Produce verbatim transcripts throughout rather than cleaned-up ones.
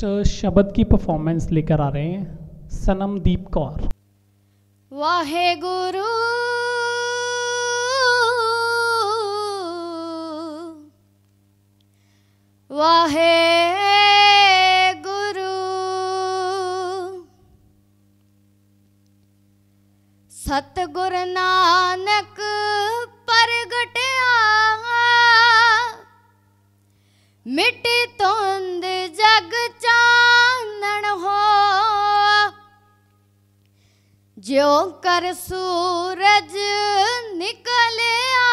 Next शब्द की performance लेकर आ रहे हैं सनमदीप कौर। वाहे गुरु वाहे गुरु सतगुर नानक परगटिया मिट्टी धुंध जग चानण हो ज्यो कर सूरज निकलिया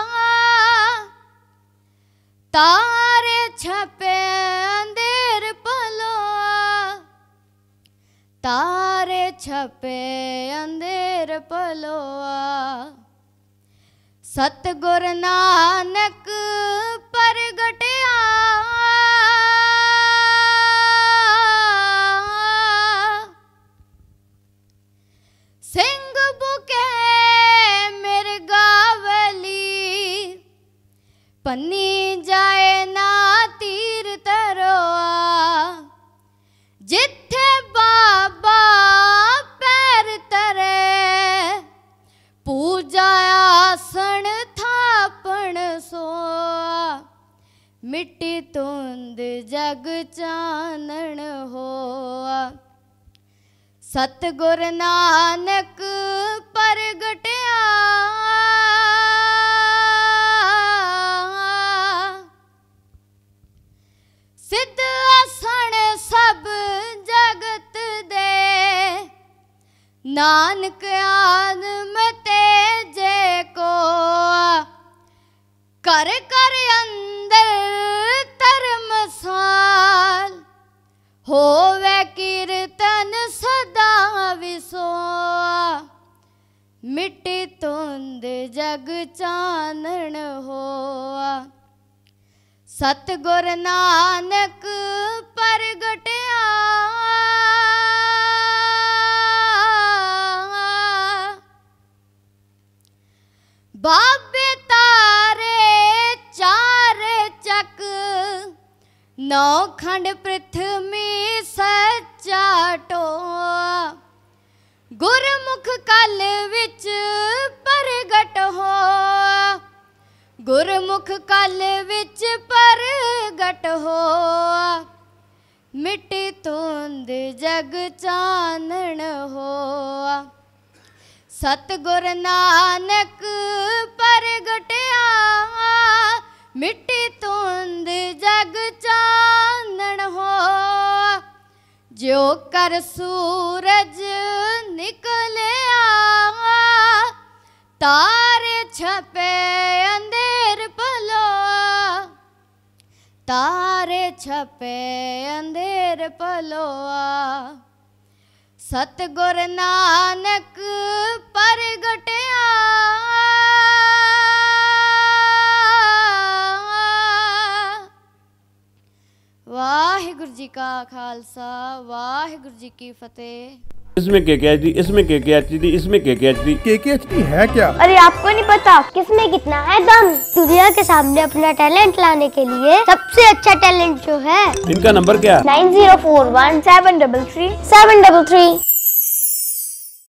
तारे छपे अंधेर पलोआ तारे छपे अंधेर पलोआ सतगुर नानक परगटिया सिंह बुके मिर्गावली पन्नी जाए ना तीर तरोआ जिथे बाबा पैर तरे पूजा आसन थापण सोआ मिट्टी धुंध जग चानण होआ सतगुर नानक परगटिया सिद्ध आसन सब जगत दे नानक आदम तेजे को कर कर अंदर धर्मसाल होवे कीर्तन सदा विसोआ मिट्टी धुंध जग चानण होआ सतगुर नानक परगटिया बाबे तारे चार चक नौ खंड पृथ्वी सच्चा टोआ गुरमुख कल विच परगट हो गुरमुख कल विच परगट हो मिट्टी धुंध जग चानण होआ सतगुर नानक परगटिया मिट्टी धुंध जग चानण हो ज्यो कर सूरज निकलिया तारे छपे अंधेर पलोआ तारे छपे अंधेर पलोआ सतगुर नानक परगटिया वाहिगुरु जी का खालसा वाहिगुरु जी की फतेह। इसमें के के एच डी, इसमें के के एच डी, इसमें के के एच डी। के के एच डी है क्या? अरे आपको नहीं पता किसमें कितना है दम। दुनिया के सामने अपना टैलेंट लाने के लिए सबसे अच्छा टैलेंट जो है। इनका नंबर क्या? Nine zero four one seven double three seven double three.